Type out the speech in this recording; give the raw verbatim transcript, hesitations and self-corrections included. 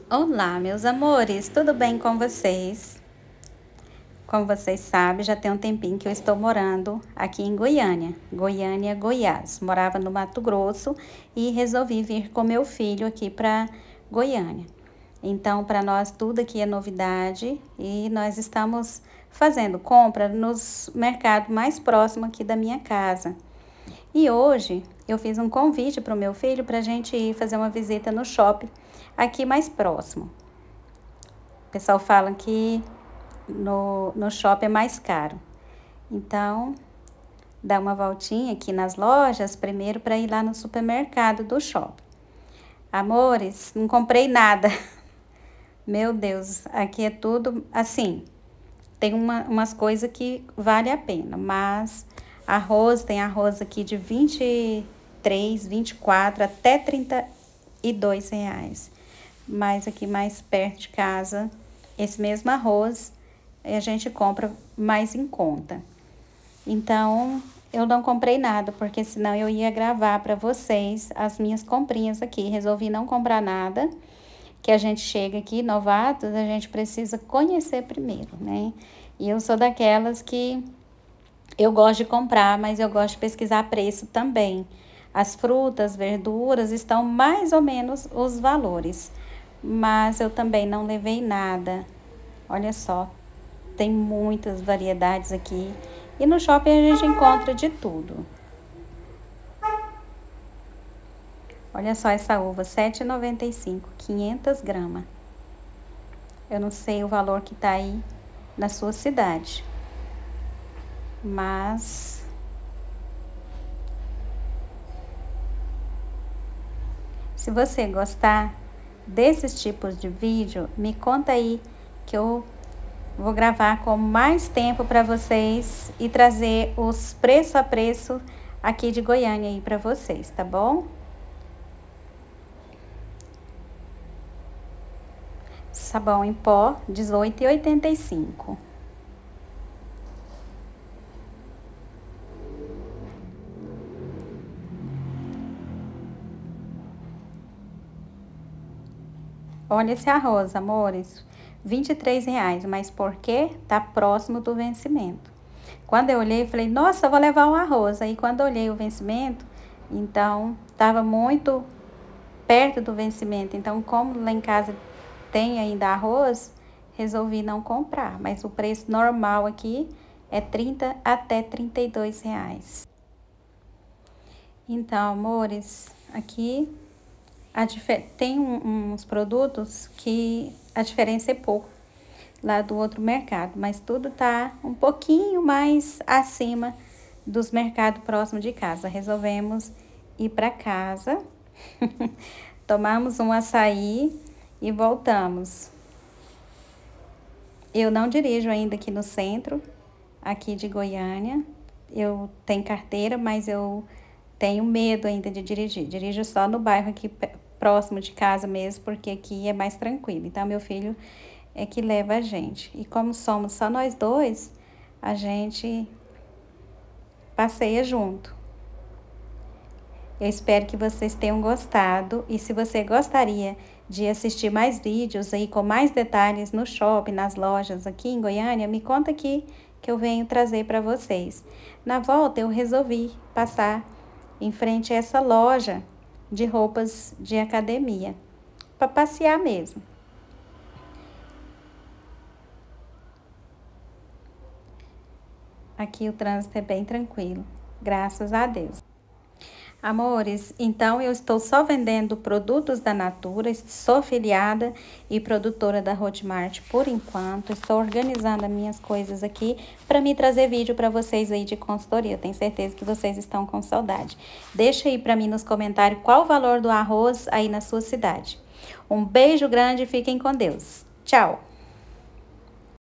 Olá, meus amores, tudo bem com vocês? Como vocês sabem, já tem um tempinho que eu estou morando aqui em Goiânia, Goiânia, Goiás. Morava no Mato Grosso e resolvi vir com meu filho aqui para Goiânia. Então, para nós tudo aqui é novidade e nós estamos fazendo compra nos mercados mais próximos aqui da minha casa. E hoje eu fiz um convite para o meu filho para a gente ir fazer uma visita no shopping aqui mais próximo. O pessoal fala que no, no shopping é mais caro. Então, dá uma voltinha aqui nas lojas primeiro para ir lá no supermercado do shopping. Amores, não comprei nada. Meu Deus, aqui é tudo assim. Tem uma, umas coisas que vale a pena, mas arroz, tem arroz aqui de vinte e três, vinte e quatro até trinta e dois reais. Mas aqui mais perto de casa, esse mesmo arroz a gente compra mais em conta. Então, eu não comprei nada, porque senão eu ia gravar para vocês as minhas comprinhas aqui. Resolvi não comprar nada, que a gente chega aqui, novatos, a gente precisa conhecer primeiro, né? E eu sou daquelas que eu gosto de comprar, mas eu gosto de pesquisar preço também. As frutas, verduras estão mais ou menos os valores, mas eu também não levei nada. Olha só, tem muitas variedades aqui. E no shopping a gente encontra de tudo. Olha só essa uva, sete reais e noventa e cinco centavos, quinhentas gramas. Eu não sei o valor que tá aí na sua cidade. Mas se você gostar desses tipos de vídeo, me conta aí que eu vou gravar com mais tempo para vocês e trazer os preço a preço aqui de Goiânia aí para vocês, tá bom? Sabão em pó, dezoito reais e oitenta e cinco centavos. Olha esse arroz, amores, vinte e três reais, mas por quê? Tá próximo do vencimento. Quando eu olhei, falei, nossa, vou levar um arroz. Aí, quando eu olhei o vencimento, então, tava muito perto do vencimento. Então, como lá em casa tem ainda arroz, resolvi não comprar. Mas o preço normal aqui é trinta até trinta e dois reais. Então, amores, aqui a tem um, uns produtos que a diferença é pouco lá do outro mercado, mas tudo tá um pouquinho mais acima dos mercados próximos de casa. Resolvemos ir para casa, tomamos um açaí e voltamos. Eu não dirijo ainda aqui no centro, aqui de Goiânia. Eu tenho carteira, mas eu tenho medo ainda de dirigir. Dirijo só no bairro aqui próximo de casa mesmo, porque aqui é mais tranquilo. Então, meu filho é que leva a gente. E como somos só nós dois, a gente passeia junto. Eu espero que vocês tenham gostado. E se você gostaria de assistir mais vídeos aí com mais detalhes no shopping, nas lojas aqui em Goiânia, me conta aqui que eu venho trazer para vocês. Na volta, eu resolvi passar em frente a essa loja de roupas de academia, para passear mesmo. Aqui o trânsito é bem tranquilo, graças a Deus. Amores, então eu estou só vendendo produtos da Natura, sou filiada e produtora da Hotmart por enquanto. Estou organizando as minhas coisas aqui para me trazer vídeo para vocês aí de consultoria. Eu tenho certeza que vocês estão com saudade. Deixa aí para mim nos comentários qual o valor do arroz aí na sua cidade. Um beijo grande e fiquem com Deus. Tchau!